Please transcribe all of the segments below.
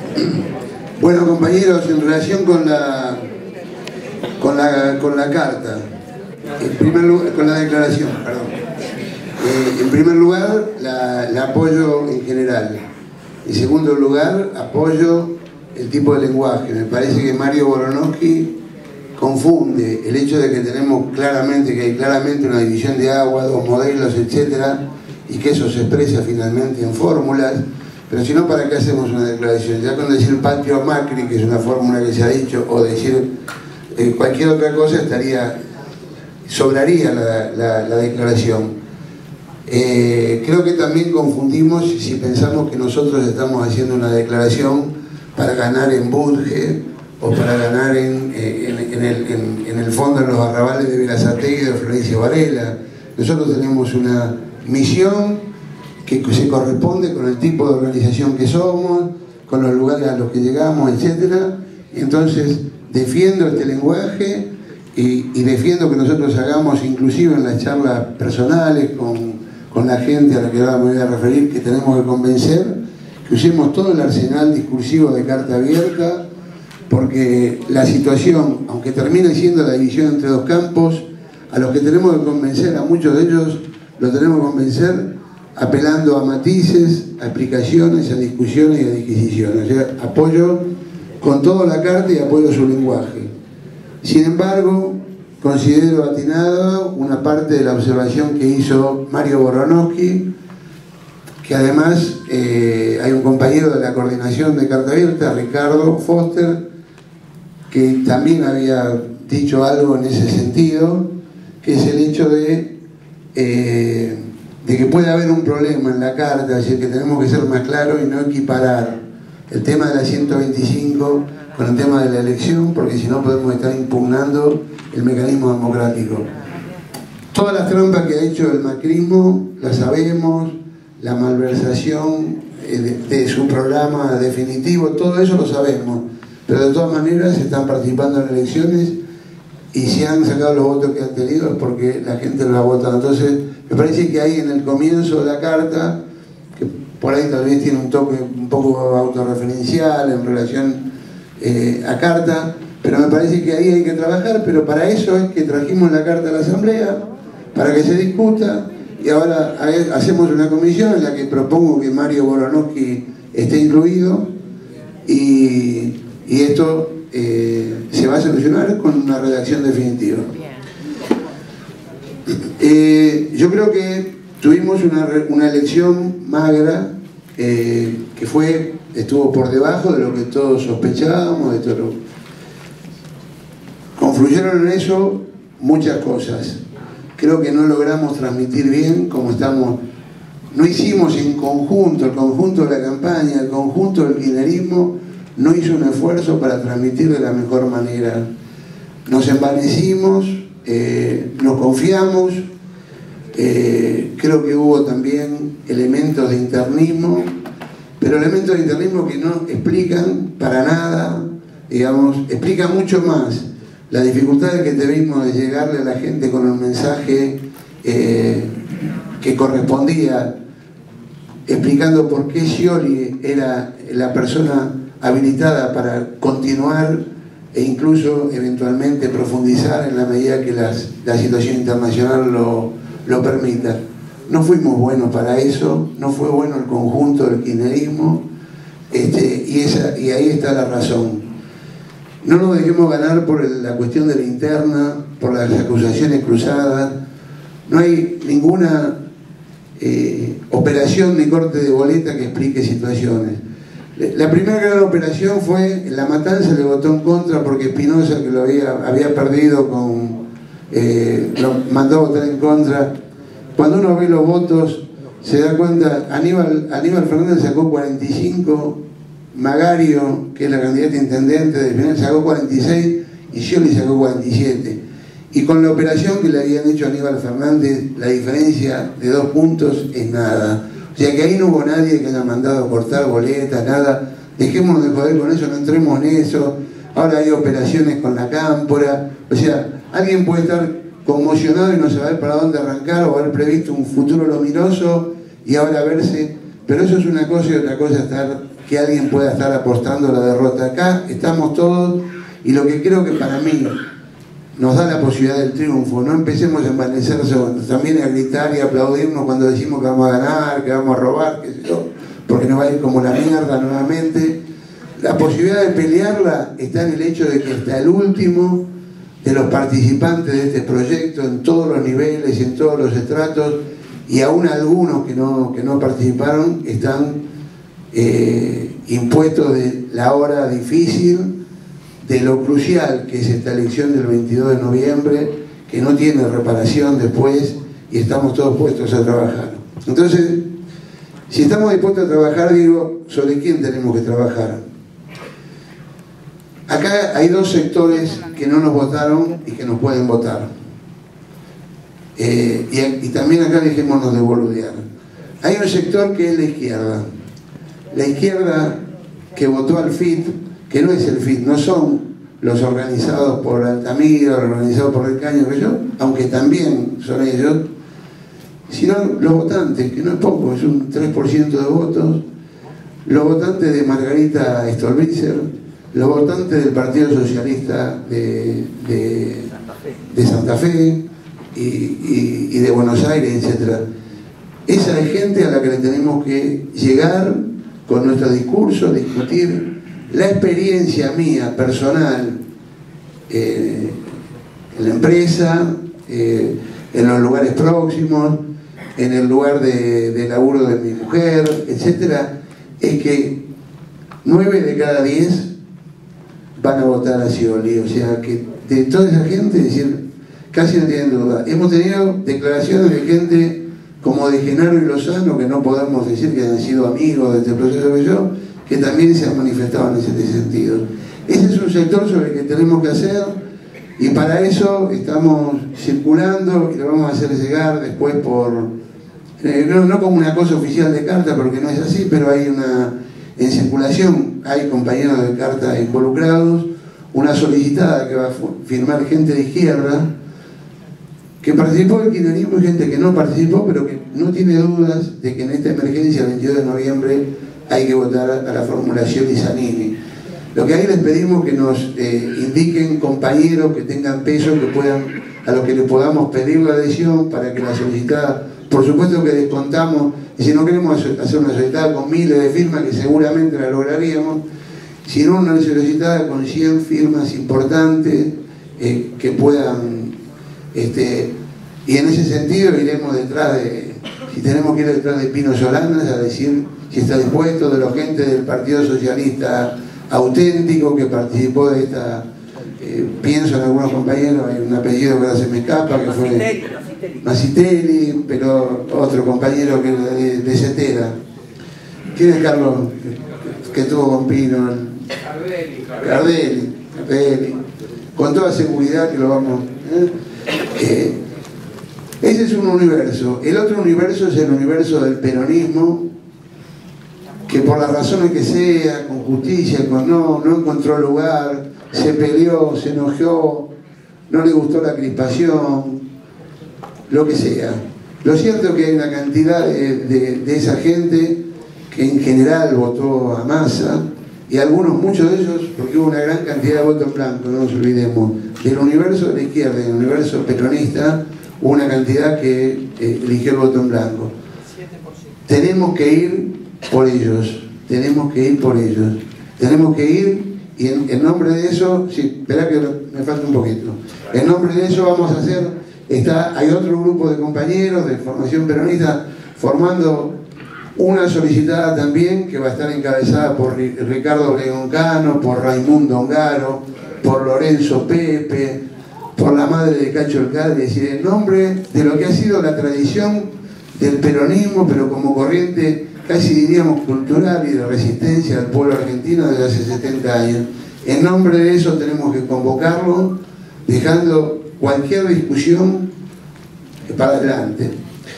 Bueno, compañeros, en relación con la carta, en primer lugar, con la declaración, perdón. En primer lugar, la apoyo en general. En segundo lugar, apoyo el tipo de lenguaje. Me parece que Mario Boronowski confunde el hecho de que tenemos claramente, que hay claramente una división de agua, dos modelos, etcétera, y que eso se expresa finalmente en fórmulas. Pero si no, ¿para qué hacemos una declaración? Ya con decir patrio Macri, que es una fórmula que se ha dicho, o decir cualquier otra cosa, sobraría la declaración. Creo que también confundimos si pensamos que nosotros estamos haciendo una declaración para ganar en Budge o para ganar en el fondo en los arrabales de Berazategui y de Florencio Varela. Nosotros tenemos una misión que se corresponde con el tipo de organización que somos, con los lugares a los que llegamos, etc. Y entonces defiendo este lenguaje y defiendo que nosotros hagamos, inclusive en las charlas personales con la gente a la que ahora me voy a referir, que tenemos que convencer, que usemos todo el arsenal discursivo de carta abierta, porque la situación, aunque termine siendo la división entre dos campos, a los que tenemos que convencer, a muchos de ellos los tenemos que convencer apelando a matices, a explicaciones, a discusiones y a disquisiciones. O sea, apoyo con toda la carta y apoyo su lenguaje. Sin embargo, considero atinada una parte de la observación que hizo Mario Boronowski, que además hay un compañero de la coordinación de Carta Abierta, Ricardo Foster, que también había dicho algo en ese sentido, que es el hecho de que puede haber un problema en la carta, es decir, que tenemos que ser más claros y no equiparar el tema de la 125 con el tema de la elección, porque si no podemos estar impugnando el mecanismo democrático. Todas las trampas que ha hecho el macrismo las sabemos, la malversación de su programa definitivo, todo eso lo sabemos, pero de todas maneras están participando en elecciones y si han sacado los votos que han tenido es porque la gente los ha votado. Entonces me parece que ahí en el comienzo de la carta, que por ahí tal vez tiene un toque un poco autorreferencial en relación a carta, pero me parece que ahí hay que trabajar, pero para eso es que trajimos la carta a la Asamblea, para que se discuta, y ahora hacemos una comisión en la que propongo que Mario Boronowski esté incluido, y esto se va a solucionar con una redacción definitiva. Yo creo que tuvimos una elección magra, que estuvo por debajo de lo que todos sospechábamos, confluyeron en eso muchas cosas. Creo que no logramos transmitir bien como estamos. No hicimos en conjunto, el conjunto de la campaña, el conjunto del kirchnerismo no hizo un esfuerzo para transmitir de la mejor manera. Nos envanecimos, nos confiamos, creo que hubo también elementos de internismo, pero elementos de internismo que no explican para nada, digamos, explican mucho más la dificultad que tuvimos de llegarle a la gente con un mensaje que correspondía, explicando por qué Scioli era la persona habilitada para continuar e incluso eventualmente profundizar en la medida que la situación internacional lo permita. No fuimos buenos para eso, no fue bueno el conjunto del kirchnerismo, y ahí está la razón. No nos dejemos ganar por la cuestión de la interna, por las acusaciones cruzadas. No hay ninguna operación ni corte de boleta que explique situaciones. La primera gran operación fue en La Matanza, le votó en contra porque Espinosa, que lo había perdido lo mandó a votar en contra. Cuando uno ve los votos se da cuenta, Aníbal Fernández sacó 45, Magario, que es la candidata a intendente de Espinosa, sacó 46 y Scioli sacó 47. Y con la operación que le habían hecho a Aníbal Fernández, la diferencia de 2 puntos es nada. O sea que ahí no hubo nadie que haya mandado a cortar boletas, nada. Dejémonos de joder con eso, no entremos en eso. Ahora hay operaciones con la cámpora. O sea, alguien puede estar conmocionado y no saber para dónde arrancar o haber previsto un futuro luminoso y ahora verse. Pero eso es una cosa y otra cosa estar que alguien pueda estar apostando a la derrota. Acá estamos todos, y lo que creo que para mí nos da la posibilidad del triunfo, no empecemos a envanecerse también a gritar y a aplaudirnos cuando decimos que vamos a ganar, que vamos a robar, qué sé yo, porque nos va a ir como la mierda nuevamente. La posibilidad de pelearla está en el hecho de que hasta el último de los participantes de este proyecto, en todos los niveles y en todos los estratos, y aún algunos que no participaron, están impuestos de la hora difícil, de lo crucial que es esta elección del 22 de noviembre, que no tiene reparación después, y estamos todos puestos a trabajar. Entonces, si estamos dispuestos a trabajar, digo, ¿sobre quién tenemos que trabajar? Acá hay dos sectores que no nos votaron y que nos pueden votar. Y también acá dejémonos de boludear. Hay un sector que es la izquierda. La izquierda que votó al FIT, que no es el FIT, no son los organizados por Altamira, organizados por el Caño, que yo, aunque también son ellos, sino los votantes, que no es poco, es un 3% de votos, los votantes de Margarita Stolbizer, los votantes del Partido Socialista de Santa Fe y de Buenos Aires, etc. Esa es gente a la que le tenemos que llegar con nuestro discurso, discutir la experiencia mía, personal, en la empresa, en los lugares próximos, en el lugar de laburo de mi mujer, etc. Es que 9 de cada 10 van a votar a Scioli, o sea que de toda esa gente, es decir, casi no tienen duda. Hemos tenido declaraciones de gente como de Genaro y Lozano, que no podemos decir que han sido amigos de este proceso que también se han manifestado en ese sentido. Ese es un sector sobre el que tenemos que hacer, y para eso estamos circulando y lo vamos a hacer llegar después por, no como una cosa oficial de carta, porque no es así, pero hay en circulación, hay compañeros de carta involucrados, una solicitada que va a firmar gente de izquierda, que participó del kirchnerismo y gente que no participó, pero que no tiene dudas de que en esta emergencia, el 22 de noviembre, hay que votar a la formulación Zanini. Lo que ahí les pedimos que nos indiquen compañeros que tengan peso, a los que le podamos pedir la adhesión para que la solicitada, por supuesto que descontamos, y si no queremos hacer una solicitada con miles de firmas, que seguramente la lograríamos, sino una solicitada con 100 firmas importantes que puedan, y en ese sentido iremos detrás si tenemos que ir detrás de Pino Solanas a decir si está dispuesto, de los gente del Partido Socialista auténtico que participó de esta, pienso en algunos compañeros, hay un apellido que ahora se me escapa, que fue Masitelli, pero otro compañero que de Cetera. ¿Quién es Carlos? Que estuvo con Pino. Cardelli. Con toda seguridad que lo vamos. Ese es un universo. El otro universo es el universo del peronismo, que por las razones que sea, con justicia, no encontró lugar, se peleó, se enojó, no le gustó la crispación, lo que sea. Lo cierto es que hay una cantidad de esa gente que en general votó a Massa, y muchos de ellos, porque hubo una gran cantidad de votos en blanco, no nos olvidemos, del universo de la izquierda y del universo peronista, hubo una cantidad que eligió el voto en blanco. 7%. Tenemos que ir por ellos, tenemos que ir, y en nombre de eso, sí, espera que me falta un poquito, en nombre de eso vamos a hacer, hay otro grupo de compañeros de formación peronista formando una solicitada también, que va a estar encabezada por Ricardo Leoncano, por Raimundo Ongaro, por Lorenzo Pepe, por la madre de Cacho Alcalde, es decir, en nombre de lo que ha sido la tradición del peronismo, pero como corriente casi diríamos cultural y de resistencia del pueblo argentino desde hace 70 años. En nombre de eso tenemos que convocarlo, dejando cualquier discusión para adelante.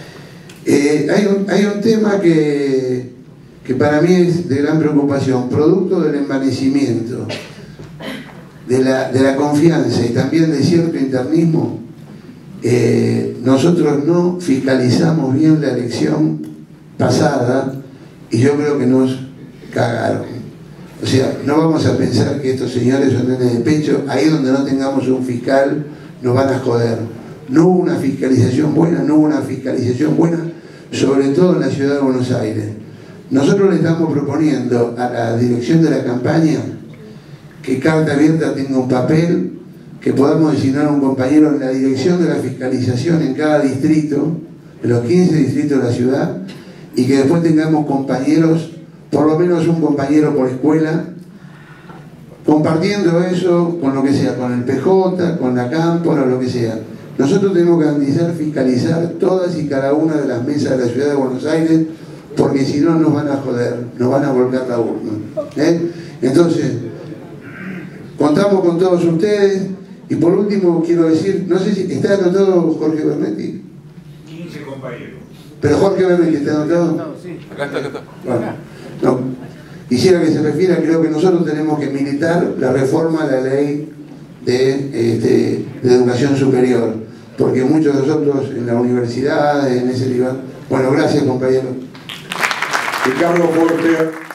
Hay un tema que para mí es de gran preocupación, producto del envanecimiento, de la confianza y también de cierto internismo. Nosotros no fiscalizamos bien la elección pasada, y yo creo que nos cagaron. O sea, no vamos a pensar que estos señores son nenes de pecho. Ahí donde no tengamos un fiscal nos van a joder. No hubo una fiscalización buena, sobre todo en la ciudad de Buenos Aires. Nosotros le estamos proponiendo a la dirección de la campaña que Carta Abierta tenga un papel, que podamos designar a un compañero en la dirección de la fiscalización en cada distrito, de los 15 distritos de la ciudad, y que después tengamos compañeros, por lo menos un compañero por escuela, compartiendo eso con lo que sea, con el PJ, con la Cámpora, lo que sea. Nosotros tenemos que garantizar, fiscalizar todas y cada una de las mesas de la ciudad de Buenos Aires, porque si no nos van a joder, nos van a volcar la urna. Entonces, contamos con todos ustedes. Y por último quiero decir, no sé si está anotado Jorge Bernetti. 15 compañeros. Pero Jorge Bernetti está anotado. Sí. Acá está. Bueno, no. Quisiera que se refiera, creo que nosotros tenemos que militar la reforma a la ley de educación superior, porque muchos de nosotros en la universidad, en ese lugar. Bueno, gracias compañero. Ricardo Forte.